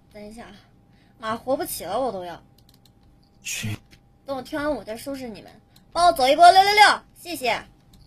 等一下，妈活不起了，我都要。等我跳完舞再收拾你们，帮我走一波666，谢谢。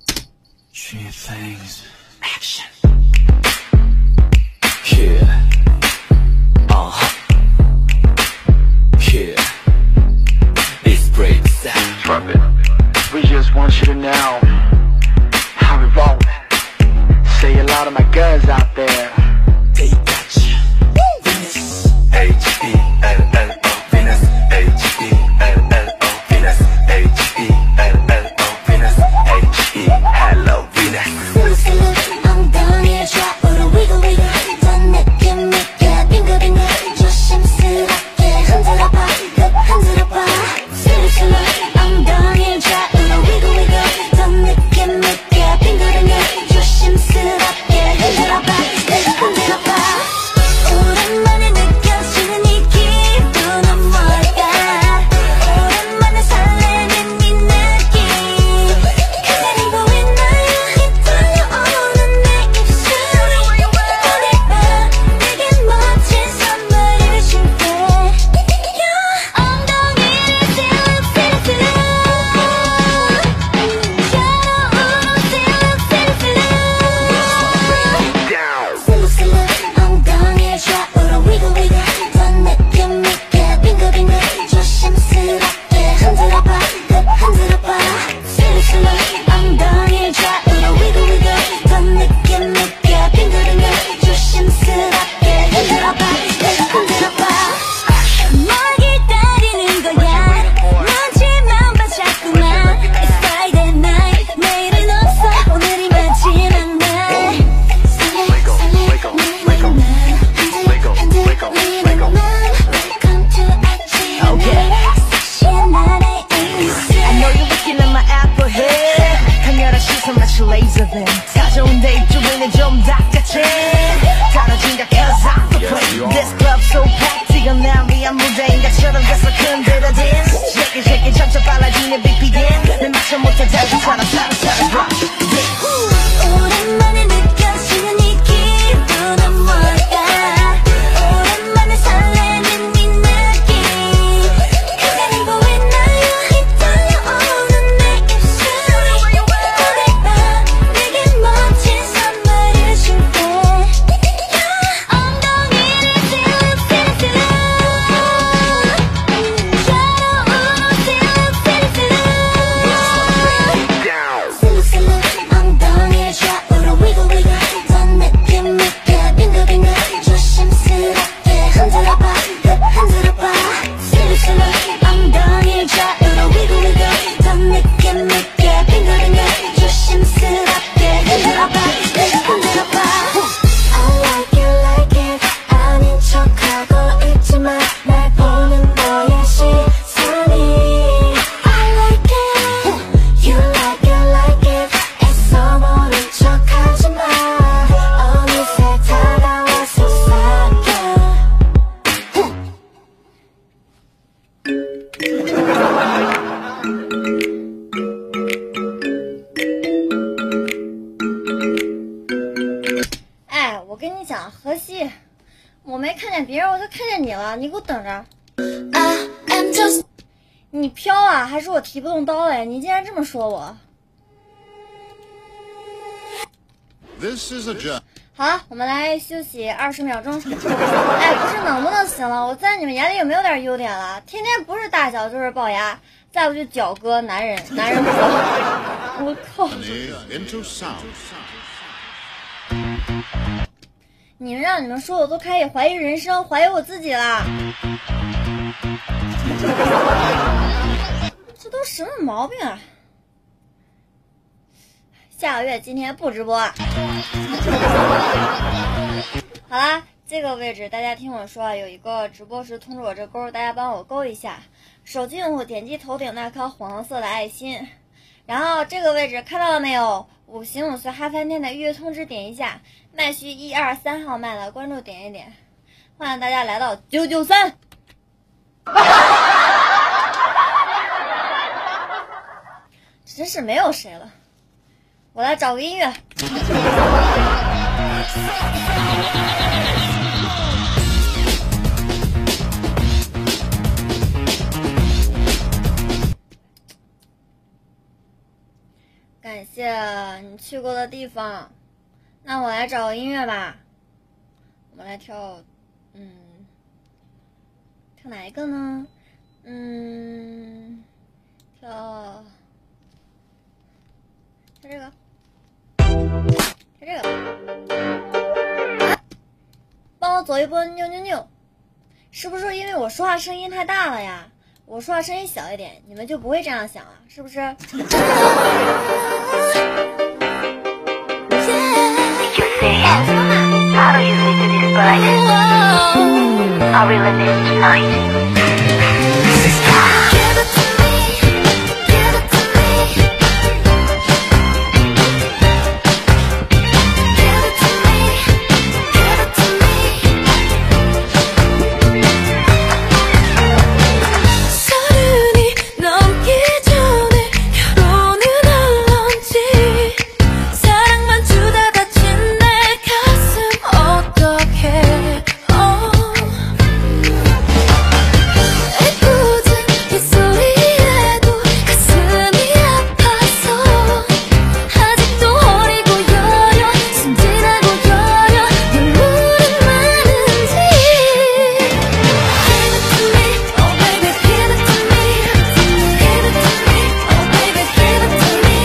We just want you to know how we roll. Say a lot of my guns out there. They got you. Venus. H-E-L-L-O. Venus. H-E-L-L-O. Venus. H-E-L-L-O. Venus. H-E-Hello Venus. 엉덩이에 좌우로 wiggle wiggle. 넌 느낌 있게 빙글빙글. 조심스럽게 흔들어봐. 흔들어봐. 슬슬 엉덩이에 좌우로 wiggle wiggle. 넌 느낌 있게 빙글빙글. 조심스럽게 흔들어봐. 흔들어봐. 오랜만에 느껴지는 이 기분은 뭘까? 오랜만에 설레는 이 느낌. 그대는 보이나요? 휘둘려오는 내 입술이. 오늘 밤 내게 멋진 선물을 줄게. 엉덩이를 찔러 찔러 슬슬 엉덩이에 좌우로 wiggle wiggle. 넌 느낌 있게 빙글빙글. 조심스럽게 흔들어봐. 흔들어봐. 슬슬 엉덩이에 좌우로 wiggle wiggle. 넌 느낌 있게 빙글빙글. 조심스럽게 흔들어봐. 흔들어봐. 뭘 기다리는 거야? 먼지만 봐 자꾸만. It's Friday night. 내일은 없어. 오늘이 마지막 날. I know you're looking at my apple head. 강렬한 시선 마치 laser beam. 가져온 데이 주변에 좀 닦아채. 다뤄진가 cause I'm the play. This club so packed. 이건 난 위한 무대인 것처럼 계속 흔들어 dance. Shake it shake it 점점 빨라지는 big begin. 내 맞춰 못해 자주처럼 rock. 오랜만에 느껴지는 이 기분은 뭘까? 오랜만에 설레는 이 느낌. 그대는 보이나요? 휘둘려오는 내 입술이. 오늘 밤 내게 멋진 선물을 줄게. 엉덩이를 찔러 찔러 슬슬 엉덩이에 좌우로 wiggle wiggle. 넌 느낌 있게 빙글빙글. 조심스럽게 흔들어봐. 흔들어봐. 슬슬 엉덩이에 좌우로 wiggle wiggle. 넌 느낌 있게 빙글빙글. 조심스럽게 흔들어봐. 흔들어봐. I like it 아닌 척하고 있지만 날 보는 너의 시선이. I like it You like it 애써 모른 척하지마. 어느새 다가와서 사겨. 哎，我跟你讲，荷西，我没看见别人，我就看见你了，你给我等着。你飘啊，还说我提不动刀哎，你竟然这么说我。 This is a job. 好了，我们来休息20秒钟。哎，不是能不能行了？我在你们眼里有没有点优点了？天天不是大小就是龅牙，再不就脚哥，男人哥。我靠！ Into sound. 你们让你们说，我都开始怀疑人生，怀疑我自己了。这都什么毛病啊？下个月今天不直播。好啦，这个位置大家听我说啊，有一个直播时通知我这勾，大家帮我勾一下。手机用户点击头顶那颗黄色的爱心，然后这个位置看到了没有？5行5岁哈饭店的预约通知点一下，麦序1、2、3号麦的关注点一点，欢迎大家来到993。真是没有谁了，我来找个音乐。 谢你去过的地方。那我来找个音乐吧，我们来跳，跳哪一个呢？跳这个，跳这个吧。帮我走一波扭扭扭，是不是因为我说话声音太大了呀？我说话声音小一点，你们就不会这样想了，是不是？ How do you sleep to this brightness? Are we living tonight? Give it to me, give it to me. Give it to me, give it to me. 서른이 넘기 전에 결혼은 할런지 사랑만 주다 다친 내 가슴 어떡해 애꿎은 빗소리에도 가슴이 아파서 아직도 어리고 여려 순진하고 여려 눈물은 많은지 Give it to me, oh baby give it to me Give it to me, oh baby give it to me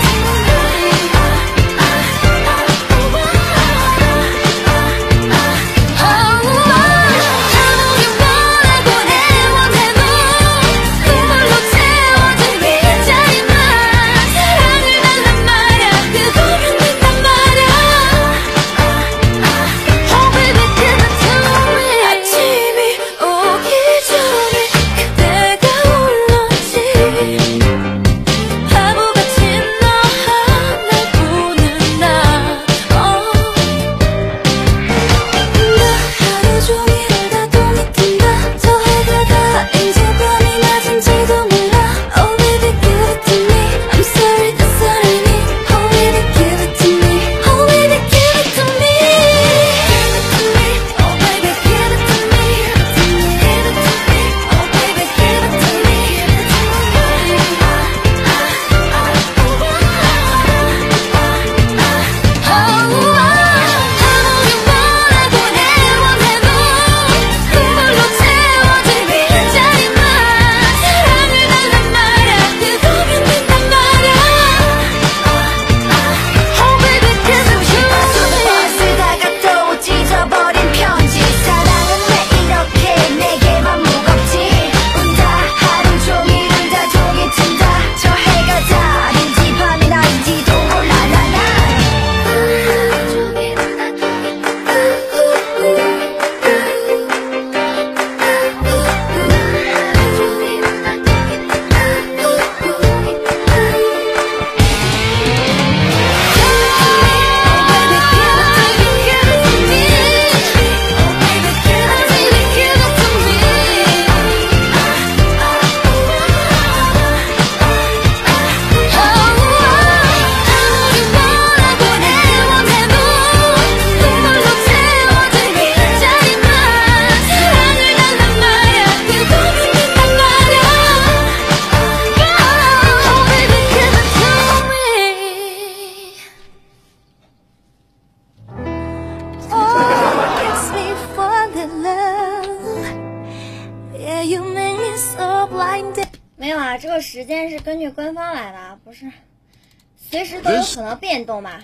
아무리 뭐라고 애원해도 그걸로 채워진 빈자리만 사랑을 달란 말야 그거면 된단 말야 Oh baby give it to me 아침이 오기 전에 그대가 울렀지 바보같이 너 하나 보는 나 하루 종일 다 돈이 든다 저 해가 다 이제 밤이 낮은지도 몰라 Oh baby give it to me I'm sorry that's all I need Oh baby give it to me Oh baby give it to me Give it to me Oh baby give it to me Give it to me Oh baby give it to me 아무리 뭐라고 애원해도 그걸로 채워진 빈자리만 사랑을 달란 말야 그거면 된단 말야 Oh baby give it to me 쓰다가 또 찢어버린 편지 사랑은 왜 이렇게 내게만 무겁지 운다 하루 종일 운다 종일 튼다 저 해가 달인지 밤이 낮인지도 몰라 나는 하루 종일 운다 blinded 没有啊，这个时间是根据官方来的，不是随时都有可能变动嘛。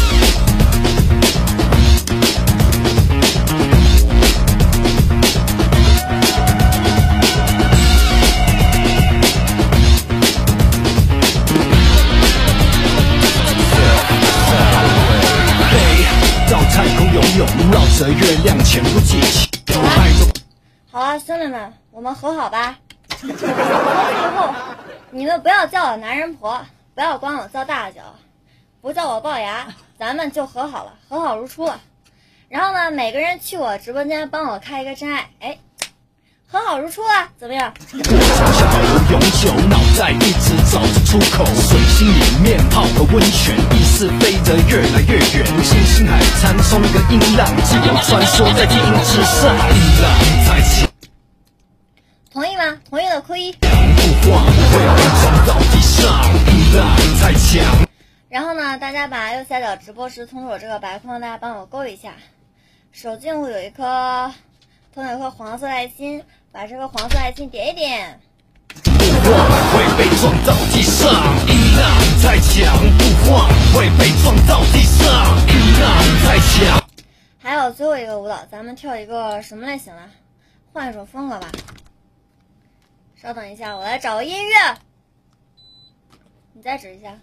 到太空游泳，绕着月亮潜入地球。 好啊，兄弟们，我们和好吧。最后，你们不要叫我男人婆，不要管我叫大脚，不叫我龅牙，咱们就和好了，和好如初了。然后呢，每个人去我直播间帮我开一个真爱，哎，和好如初了，怎么样？ 想永久，脑袋一直找着出口，水星里面泡个温泉，意识飞得越来越远，星星海滩冲个音浪，自由穿梭在地音之上，音浪在起。 同意吗？同意的扣一。 不慌不会，冲到地上，音浪太强。 然后呢，大家把右下角直播时通知我这个白框，大家帮我勾一下。手机用户有一颗头顶有一颗黄色爱心，把这个黄色爱心点一点。 不晃会被撞到地上，音浪太强，不晃会被撞到地上，音浪太强。 还有最后一个舞蹈，咱们跳一个什么类型的？换一种风格吧。稍等一下，我来找个音乐。你再指一下。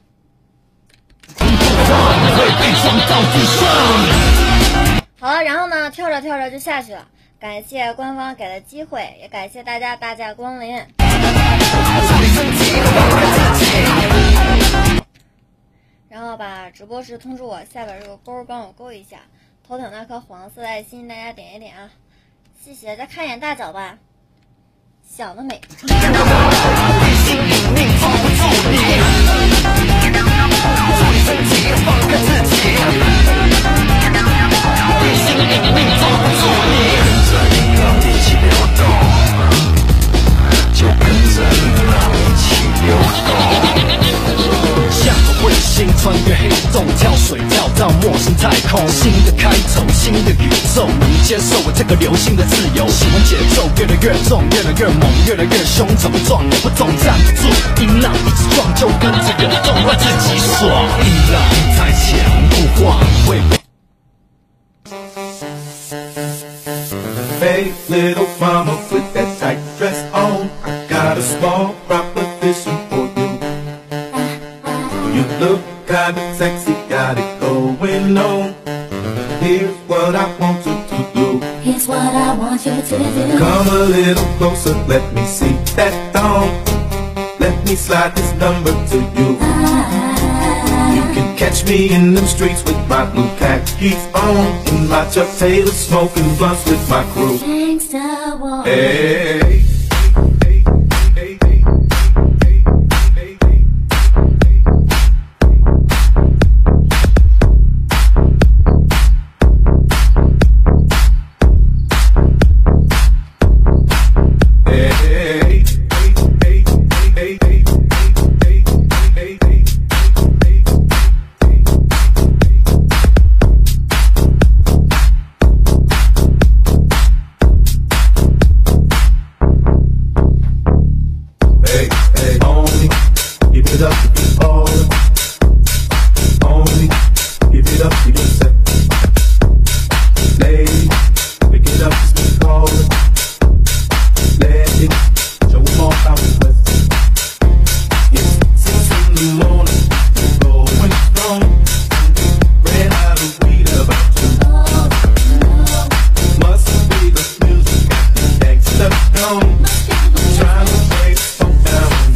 好了，然后呢，跳着跳着就下去了。感谢官方给的机会，也感谢大家大驾光临。然后把直播时通知我下边这个勾帮我勾一下，头顶那颗黄色的爱心大家点一点啊，谢谢。再看一眼大脚吧，小的美。 像个卫星穿越黑洞，跳水跳到陌生太空，新的开头，新的宇宙，能接受我这个流星的自由。喜欢节奏越来越重，越来越猛，越来越凶，怎么撞也不动，站不住，音浪一直撞，就跟着流动，让自己爽。音浪太强，不晃会被。 Hey, little mama with that tight dress on, I got a small proposition for you. You look kinda sexy, got it going on. Here's what I want you to do. Here's what I want you to do. Come a little closer, let me see that thong. Let me slide this number to you. You can catch me in them streets with my blue khakis on, in my Chuck Taylor smoking blunts with my crew. Gangsta war. Hey.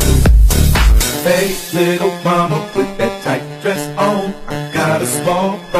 Hey, little mama with that tight dress on, I got a small